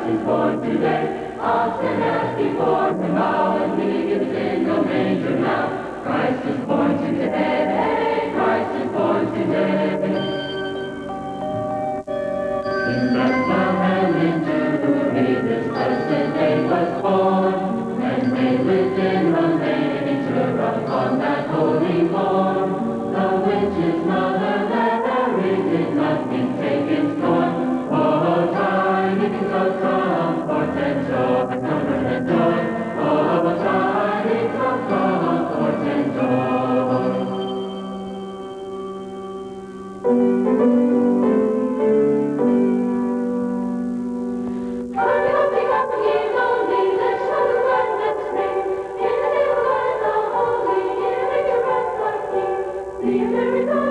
Christ is born today. Often as before, the knowledge is in the manger now. Christ is born today. Christ is born today. In Bethlehem in Jubilee, this blessed babe was born, and made within the manger upon that holy morn. The witch's mother Mary did nothing take its scorn. Oh, tidings of comfort and joy, comfort and joy. Oh, tidings of comfort and joy. The American